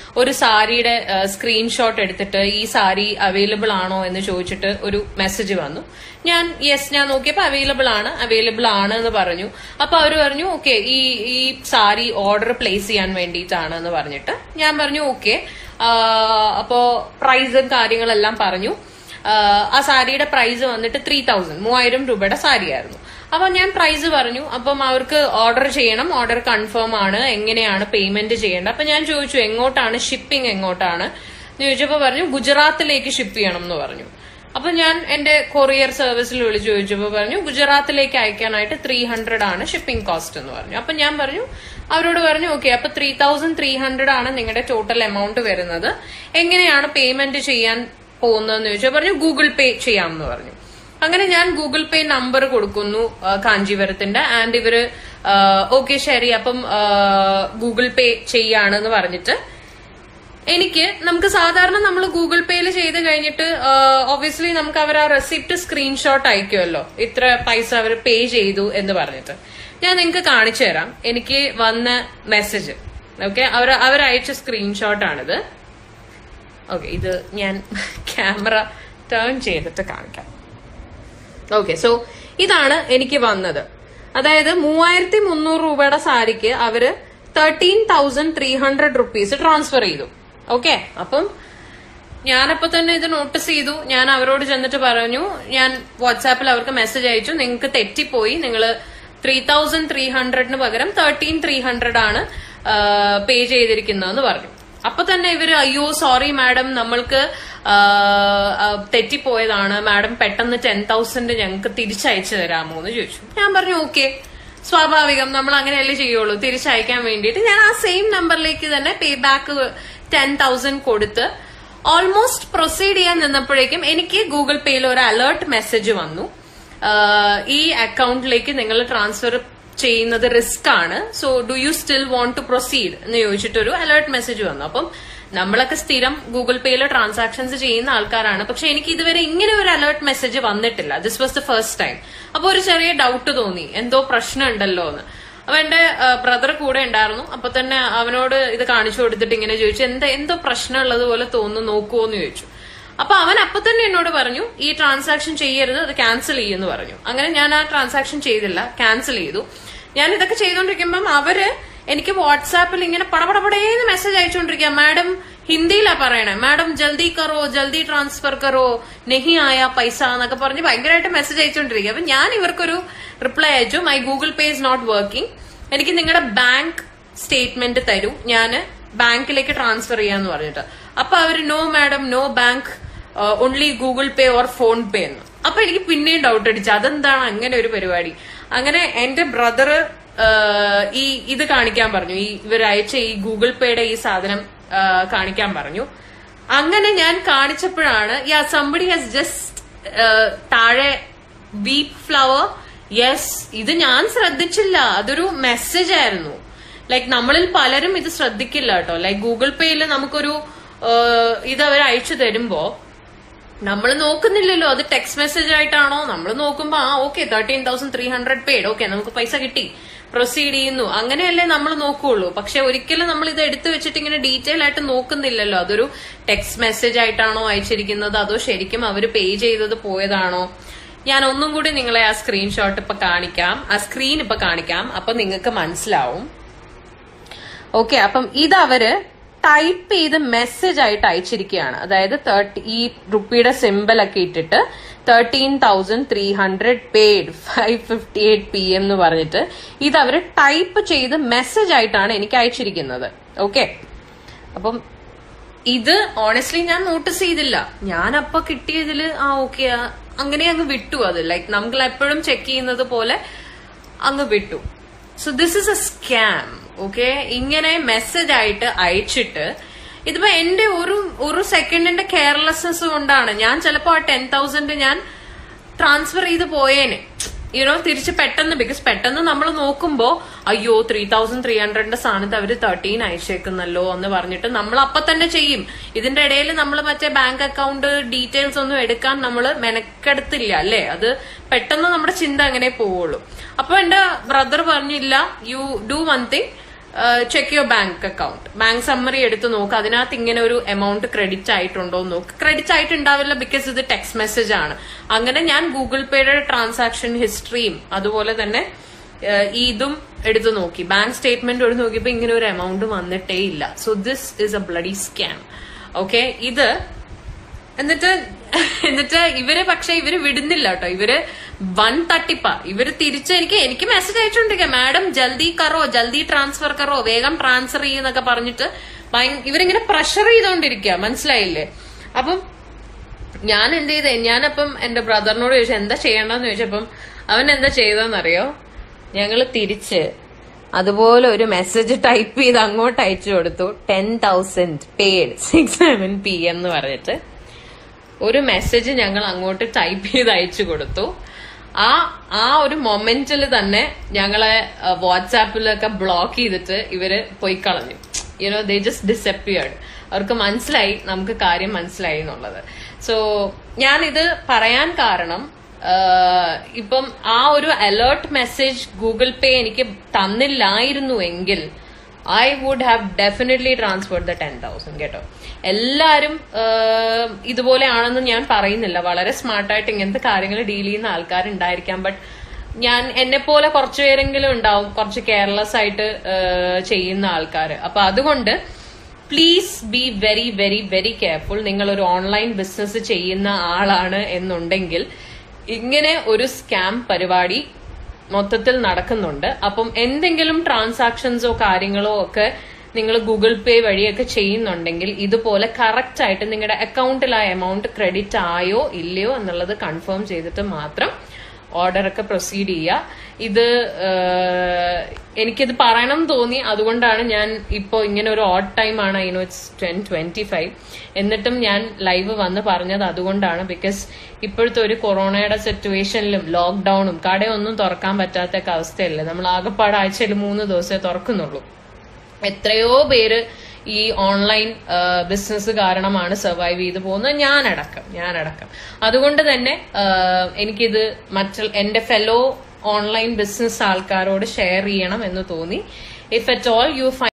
ഒരു സാരിയുടെ സ്ക്രീൻഷോട്ട് എടുത്തിട്ട് ഈ സാരി അവൈലബിൾ ആണോ എന്ന് ചോദിച്ചിട്ട് ഒരു മെസ്സേജ് വന്നു. ഞാൻ നോക്കിയപ്പോ അവൈലബിൾ ആണ് എന്ന് പറഞ്ഞു. അപ്പൊ അവര് പറഞ്ഞു ഓക്കെ ഈ സാരി ഓർഡർ പ്ലേസ് ചെയ്യാൻ വേണ്ടിയിട്ടാണ് എന്ന് പറഞ്ഞിട്ട് ഞാൻ പറഞ്ഞു ഓക്കെ. അപ്പോ പ്രൈസും കാര്യങ്ങളെല്ലാം പറഞ്ഞു. ആ സാരിയുടെ പ്രൈസ് വന്നിട്ട് 3000 രൂപയുടെ സാരിയായിരുന്നു. അപ്പൊ ഞാൻ പ്രൈസ് പറഞ്ഞു. അപ്പം അവർക്ക് ഓർഡർ ചെയ്യണം, ഓർഡർ കൺഫേം ആണ്, എങ്ങനെയാണ് പേയ്മെന്റ് ചെയ്യേണ്ടത്. അപ്പൊ ഞാൻ ചോദിച്ചു എങ്ങോട്ടാണ്, ഷിപ്പിംഗ് എങ്ങോട്ടാണ് എന്ന് ചോദിച്ചപ്പോ പറഞ്ഞു ഗുജറാത്തിലേക്ക് ഷിപ്പ് ചെയ്യണം എന്ന് പറഞ്ഞു. അപ്പൊ ഞാൻ എന്റെ കൊറിയർ സർവീസിൽ വിളിച്ചു ചോദിച്ചപ്പോ പറഞ്ഞു ഗുജറാത്തിലേക്ക് അയക്കാനായിട്ട് 300 ആണ് ഷിപ്പിംഗ് കോസ്റ്റ് എന്ന് പറഞ്ഞു. അപ്പൊ ഞാൻ പറഞ്ഞു അവരോട് പറഞ്ഞു ഓക്കെ അപ്പൊ 3300 ആണ് നിങ്ങളുടെ ടോട്ടൽ എമൗണ്ട് വരുന്നത്, എങ്ങനെയാണ് പേയ്മെന്റ് ചെയ്യാൻ പോകുന്നതെന്ന് ചോദിച്ചാൽ പറഞ്ഞു ഗൂഗിൾ പേ ചെയ്യാമെന്ന് പറഞ്ഞു. അങ്ങനെ ഞാൻ ഗൂഗിൾ പേ നമ്പർ കൊടുക്കുന്നു കാഞ്ചീപുരത്തിന്റെ. ആൻഡ് ഇവര് ഓക്കെ ശരി അപ്പം ഗൂഗിൾ പേ ചെയ്യാണെന്ന് പറഞ്ഞിട്ട് നമുക്ക് സാധാരണ നമ്മൾ ഗൂഗിൾ പേയിൽ ചെയ്ത് കഴിഞ്ഞിട്ട് ഒബ്വിയസ്ലി നമുക്ക് അവർ ആ റെസിപ്റ്റ് സ്ക്രീൻഷോട്ട് അയക്കുമല്ലോ, ഇത്ര പൈസ അവർ പേ ചെയ്തു എന്ന് പറഞ്ഞിട്ട്. ഞാൻ നിങ്ങൾക്ക് കാണിച്ചു തരാം എനിക്ക് വന്ന മെസ്സേജ്. ഓക്കെ, അവരയച്ച സ്ക്രീൻഷോട്ടാണിത്. ഓക്കെ, ഇത് ഞാൻ ക്യാമറ ടേൺ ചെയ്തിട്ട് കാണിക്കാം. ഓക്കെ, സോ ഇതാണ് എനിക്ക് വന്നത്. അതായത് 3300 രൂപയുടെ സാരിക്ക് അവര് 13,300 റുപ്പീസ് ട്രാൻസ്ഫർ ചെയ്തു. ഓക്കെ, അപ്പം ഞാനപ്പോ തന്നെ ഇത് നോട്ടീസ് ചെയ്തു. ഞാൻ അവരോട് ചെന്നിട്ട് പറഞ്ഞു, ഞാൻ വാട്സാപ്പിൽ അവർക്ക് മെസ്സേജ് അയച്ചു, നിങ്ങൾക്ക് തെറ്റിപ്പോയി, നിങ്ങൾ 3,300 പകരം 13,300 ആണ് പേ ചെയ്തിരിക്കുന്നതെന്ന് പറഞ്ഞു. അപ്പൊ തന്നെ ഇവര് അയ്യോ സോറി മാഡം നമ്മൾക്ക് തെറ്റിപ്പോയതാണ് മാഡം, പെട്ടെന്ന് 10,000 ഞങ്ങൾക്ക് തിരിച്ചയച്ചു തരാമോ എന്ന് ചോദിച്ചു. ഞാൻ പറഞ്ഞു ഓക്കെ, സ്വാഭാവികം, നമ്മൾ അങ്ങനെയല്ലേ ചെയ്യുള്ളൂ, തിരിച്ചയക്കാൻ വേണ്ടിയിട്ട് ഞാൻ ആ സെയിം നമ്പറിലേക്ക് തന്നെ പേ ബാക്ക് 10,000 കൊടുത്ത് ഓൾമോസ്റ്റ് പ്രൊസീഡ് ചെയ്യാൻ നിന്നപ്പോഴേക്കും എനിക്ക് ഗൂഗിൾ പേയിൽ ഒരു അലേർട്ട് മെസ്സേജ് വന്നു, ഈ അക്കൗണ്ടിലേക്ക് നിങ്ങൾ ട്രാൻസ്ഫർ ചെയ്യുന്നത് റിസ്ക് ആണ്, so do you still want to proceed എന്ന് ചോദിച്ചിട്ടൊരു അലേർട്ട് മെസ്സേജ് വന്നു. അപ്പം നമ്മളൊക്കെ സ്ഥിരം ഗൂഗിൾ പേയിൽ ട്രാൻസാക്ഷൻസ് ചെയ്യുന്ന ആൾക്കാരാണ്, പക്ഷെ എനിക്ക് ഇതുവരെ ഇങ്ങനെ ഒരു അലേർട്ട് മെസ്സേജ് വന്നിട്ടില്ല. This was the first time. അപ്പൊ ഒരു ചെറിയ ഡൗട്ട് തോന്നി, എന്തോ പ്രശ്നം ഉണ്ടല്ലോ എന്ന്. അപ്പൊ എന്റെ ബ്രദർ കൂടെ ഉണ്ടായിരുന്നു. അപ്പൊ തന്നെ അവനോട് ഇത് കാണിച്ചു കൊടുത്തിട്ട് ഇങ്ങനെ ചോദിച്ചു, എന്തോ പ്രശ്നം ഉള്ളതുപോലെ തോന്നുന്നു, നോക്കുവോ എന്ന് ചോദിച്ചു. അപ്പൊ അവൻ അപ്പൊ തന്നെ എന്നോട് പറഞ്ഞു ഈ ട്രാൻസാക്ഷൻ ചെയ്യരുത്, അത് ക്യാൻസൽ ചെയ്യുമെന്ന് പറഞ്ഞു. അങ്ങനെ ഞാൻ ആ ട്രാൻസാക്ഷൻ ചെയ്തില്ല, ക്യാൻസൽ ചെയ്തു. ഞാൻ ഇതൊക്കെ ചെയ്തോണ്ടിരിക്കുമ്പം അവര് എനിക്ക് വാട്സാപ്പിൽ ഇങ്ങനെ പടപടപടേന്ന് മെസ്സേജ് അയച്ചുകൊണ്ടിരിക്കുക. മാഡം ഹിന്ദിയിലാ പറയണേ, മാഡം ജൽദി കറോ, ജൽദി ട്രാൻസ്ഫർ കറോ, നെഹി ആയ പൈസ എന്നൊക്കെ പറഞ്ഞ് ഭയങ്കരമായിട്ട് മെസ്സേജ് അയച്ചുകൊണ്ടിരിക്കുക. അപ്പൊ ഞാൻ ഇവർക്കൊരു റിപ്ലൈ അയച്ചു, my Google pay is not working, എനിക്ക് നിങ്ങളുടെ ബാങ്ക് സ്റ്റേറ്റ്മെന്റ് തരൂ, ഞാൻ ബാങ്കിലേക്ക് ട്രാൻസ്ഫർ ചെയ്യാന്ന് പറഞ്ഞിട്ട്. അപ്പൊ അവര് no madam, no bank, only Google pay or phone pay എന്ന്. അപ്പൊ എനിക്ക് പിന്നെയും ഡൗട്ട് അടിച്ചു, അതെന്താണ് അങ്ങനെ ഒരു പരിപാടി. അങ്ങനെ എന്റെ ബ്രദർ ഇത് കാണിക്കാൻ പറഞ്ഞു, ഇവരയച്ച ഈ ഗൂഗിൾ പേയുടെ ഈ സാധനം കാണിക്കാൻ പറഞ്ഞു. അങ്ങനെ ഞാൻ കാണിച്ചപ്പോഴാണ് സംബഡി ഹാസ് ജസ്റ്റ് താഴെ വീറ്റ് ഫ്ലവർ, യെസ്, ഇത് ഞാൻ ശ്രദ്ധിച്ചില്ല, അതൊരു മെസ്സേജ് ആയിരുന്നു. ലൈക്ക് നമ്മളിൽ പലരും ഇത് ശ്രദ്ധിക്കില്ല കേട്ടോ. ലൈക്ക് ഗൂഗിൾ പേയിൽ നമുക്കൊരു ഇത് അവർ അയച്ചു തരുമ്പോ നമ്മൾ നോക്കുന്നില്ലല്ലോ അത് ടെക്സ്റ്റ് മെസ്സേജ് ആയിട്ടാണോ. നമ്മൾ നോക്കുമ്പോ ഓക്കെ 13,300 പെയ്ഡ്, ഓക്കെ നമുക്ക് പൈസ കിട്ടി, പ്രൊസീഡ് ചെയ്യുന്നു, അങ്ങനെയല്ലേ നമ്മൾ നോക്കുകയുള്ളൂ. പക്ഷെ ഒരിക്കലും നമ്മൾ ഇത് എടുത്തു വെച്ചിട്ട് ഇങ്ങനെ ഡീറ്റെയിൽ ആയിട്ട് നോക്കുന്നില്ലല്ലോ, അതൊരു ടെക്സ്റ്റ് മെസ്സേജ് ആയിട്ടാണോ അയച്ചിരിക്കുന്നത്, അതോ ശരിക്കും അവര് പേ ചെയ്തത് പോയതാണോ. ഞാൻ ഒന്നും കൂടി നിങ്ങളെ ആ സ്ക്രീൻഷോട്ട് ഇപ്പൊ കാണിക്കാം, ആ സ്ക്രീൻ ഇപ്പൊ കാണിക്കാം, അപ്പൊ നിങ്ങൾക്ക് മനസ്സിലാവും. ഓക്കെ, അപ്പം ഇതവര് ടൈപ്പ് ചെയ്ത് മെസ്സേജ് ആയിട്ട് അയച്ചിരിക്കുകയാണ്. അതായത് ഈ റുപ്പിയുടെ സിമ്പിൾ ഒക്കെ ഇട്ടിട്ട് 13,300 പെയ്ഡ് 5:58 PM എന്ന് പറഞ്ഞിട്ട് ഇത് അവര് ടൈപ്പ് ചെയ്ത് മെസ്സേജ് ആയിട്ടാണ് എനിക്ക് അയച്ചിരിക്കുന്നത്. ഓക്കെ, അപ്പം ഇത് ഓണസ്റ്റ്ലി ഞാൻ നോട്ടീസ് ചെയ്തില്ല. ഞാൻ അപ്പൊ കിട്ടിയതില് ഓക്കെ അങ്ങനെ അങ്ങ് വിട്ടു. അത് ലൈക്ക് നമ്മൾ എപ്പോഴും ചെക്ക് ചെയ്യുന്നത് പോലെ അങ്ങ് വിട്ടു. So this is a scam. Okay, ഇങ്ങനെ മെസ്സേജ് ആയിട്ട് അയച്ചിട്ട് ഇതിപ്പോ എന്റെ ഒരു സെക്കൻഡിന്റെ കെയർലെസ്നെസ് കൊണ്ടാണ് ഞാൻ ചിലപ്പോ ആ 10,000 ഞാൻ ട്രാൻസ്ഫർ ചെയ്ത് പോയേനെ, തിരിച്ച് പെട്ടെന്ന്. ബിക്കോസ് പെട്ടെന്ന് നമ്മൾ നോക്കുമ്പോ അയ്യോ 3,300 സ്ഥാനത്ത് അവര് 13 അയച്ചേക്കുന്നല്ലോ എന്ന് പറഞ്ഞിട്ട് നമ്മൾ അപ്പൊ തന്നെ ചെയ്യും. ഇതിന്റെ ഇടയിൽ നമ്മൾ മറ്റേ ബാങ്ക് അക്കൗണ്ട് ഡീറ്റെയിൽസ് ഒന്നും എടുക്കാൻ നമ്മൾ മെനക്കെടുത്തില്ല അല്ലേ, അത് പെട്ടെന്ന് നമ്മുടെ ചിന്ത അങ്ങനെ പോവുള്ളൂ. അപ്പൊ എന്റെ ബ്രദർ പറഞ്ഞില്ല, you do one thing, check your bank account, bank summary എടുത്ത് നോക്ക്, അതിനകത്ത് ഇങ്ങനെ ഒരു എമൗണ്ട് ക്രെഡിറ്റ് ആയിട്ടുണ്ടോ എന്ന് നോക്ക്. ക്രെഡിറ്റ് ആയിട്ടുണ്ടാവില്ല, ബിക്കോസ് ഇത് ടെക്സ്റ്റ് മെസ്സേജ് ആണ്. അങ്ങനെ ഞാൻ ഗൂഗിൾ പേയുടെ ട്രാൻസാക്ഷൻ ഹിസ്റ്ററിയും അതുപോലെ തന്നെ ഇതും എടുത്തു നോക്കി, ബാങ്ക് സ്റ്റേറ്റ്മെന്റ് എടുത്ത് നോക്കിയപ്പോ ഇങ്ങനെ ഒരു എമൗണ്ട് വന്നിട്ടേ ഇല്ല. So this is a bloody scam. Okay, ഇത് എന്നിട്ട് ഇവര് പക്ഷെ ഇവര് വിടുന്നില്ല കേട്ടോ. ഇവര് വൻ തട്ടിപ്പാ. ഇവര് തിരിച്ച് എനിക്ക് മെസ്സേജ് അയച്ചോണ്ടിരിക്കുക, മാഡം ജൽദി കറോ, ജൽദി ട്രാൻസ്ഫർ കറോ, വേഗം ട്രാൻസ്ഫർ ചെയ്യുന്നൊക്കെ പറഞ്ഞിട്ട് ഇവരിങ്ങനെ പ്രഷർ ചെയ്തോണ്ടിരിക്കുക, മനസ്സിലായില്ലേ? അപ്പം ഞാൻ എന്ത് ചെയ്തേ, ഞാനപ്പം എന്റെ ബ്രദറിനോട് ചോദിച്ചു എന്താ ചെയ്യണ്ടെന്ന് ചോദിച്ചപ്പം അവൻ എന്താ ചെയ്തതെന്നറിയോ? ഞങ്ങള് തിരിച്ച് അതുപോലെ ഒരു മെസ്സേജ് ടൈപ്പ് ചെയ്ത് അങ്ങോട്ട് അയച്ചു കൊടുത്തു. 10,000 പെയ്ഡ് 6 PM എന്ന് പറഞ്ഞിട്ട് ഒരു മെസ്സേജ് ഞങ്ങൾ അങ്ങോട്ട് ടൈപ്പ് ചെയ്ത് അയച്ചു കൊടുത്തു. ആ ഒരു മൊമെന്റിൽ തന്നെ ഞങ്ങളെ വാട്സാപ്പിലൊക്കെ ബ്ലോക്ക് ചെയ്തിട്ട് ഇവര് പോയി കളഞ്ഞു. They just disappeared. അവർക്ക് മനസ്സിലായി, നമുക്ക് കാര്യം മനസ്സിലായി എന്നുള്ളത്. സോ ഞാനിത് പറയാൻ കാരണം, ഇപ്പം ആ ഒരു അലേർട്ട് മെസ്സേജ് ഗൂഗിൾ പേ എനിക്ക് തന്നില്ലായിരുന്നു എങ്കിൽ I would have definitely transferred the 10,000. കേട്ടോ, എല്ലാരും ഇതുപോലെയാണെന്ന് ഞാൻ പറയുന്നില്ല. വളരെ സ്മാർട്ടായിട്ട് ഇങ്ങനത്തെ കാര്യങ്ങൾ ഡീൽ ചെയ്യുന്ന ആൾക്കാരുണ്ടായിരിക്കാം. ബട്ട് എന്നെ പോലെ കുറച്ചു പേരെങ്കിലും ഉണ്ടാവും കുറച്ച് കെയർലെസ് ആയിട്ട് ചെയ്യുന്ന ആൾക്കാർ. അപ്പൊ അതുകൊണ്ട് please be very very very careful. നിങ്ങൾ ഒരു ഓൺലൈൻ ബിസിനസ് ചെയ്യുന്ന ആളാണ് എന്നുണ്ടെങ്കിൽ ഇങ്ങനെ ഒരു സ്കാം പരിപാടി മൊത്തത്തിൽ നടക്കുന്നുണ്ട്. അപ്പം എന്തെങ്കിലും ട്രാൻസാക്ഷൻസോ കാര്യങ്ങളോ ഒക്കെ നിങ്ങൾ ഗൂഗിൾ പേ വഴിയൊക്കെ ചെയ്യുന്നുണ്ടെങ്കിൽ ഇതുപോലെ കറക്റ്റ് ആയിട്ട് നിങ്ങളുടെ അക്കൗണ്ടിൽ ആ എമൗണ്ട് ക്രെഡിറ്റ് ആയോ ഇല്ലയോ എന്നുള്ളത് കൺഫേം ചെയ്തിട്ട് മാത്രം ഓർഡറൊക്കെ പ്രൊസീഡ് ചെയ്യുക. ഇത് എനിക്കിത് പറയണം തോന്നി, അതുകൊണ്ടാണ് ഞാൻ ഇപ്പോ ഇങ്ങനെ ഒരു ഓഡ് ടൈം ആണ്, ഇറ്റ്സ് 10:25, എന്നിട്ടും ഞാൻ ലൈവ് വന്ന് പറഞ്ഞത് അതുകൊണ്ടാണ്. ബിക്കോസ് ഇപ്പോഴത്തെ ഒരു കൊറോണയുടെ സിറ്റുവേഷനിലും ലോക്ക്ഡൌണും കടയൊന്നും തുറക്കാൻ പറ്റാത്ത അവസ്ഥയല്ലേ. നമ്മൾ ആകെപ്പാട് ആഴ്ചയിൽ 3 ദിവസമേ തുറക്കുന്നുള്ളൂ. എത്രയോ പേര് ഈ ഓൺലൈൻ ബിസിനസ് കാരണമാണ് സർവൈവ് ചെയ്തു പോകുന്നത്, ഞാനടക്കം. അതുകൊണ്ട് തന്നെ എനിക്കിത് എന്റെ ഫെലോ ഓൺലൈൻ ബിസിനസ് ആൾക്കാരോട് ഷെയർ ചെയ്യണം എന്ന് തോന്നി. If at all U